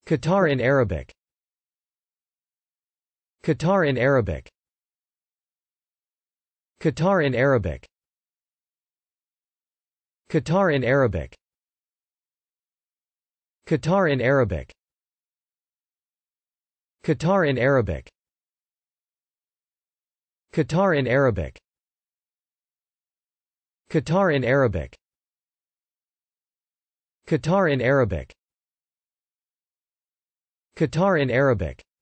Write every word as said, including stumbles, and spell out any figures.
Qatar in Arabic. Qatar in Arabic. Qatar in Arabic. Qatar in Arabic. Qatar in Arabic. Qatar in Arabic. Qatar in Arabic. Qatar in Arabic. Qatar in Arabic. Qatar in Arabic.